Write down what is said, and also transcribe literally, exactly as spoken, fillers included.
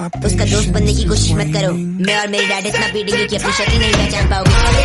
उसका दोस्त बनने की कोशिश मत करो। मैं और मेरी डैड इतना पीटेंगे कि अपनी शक्ल नहीं पहचान पाओगे।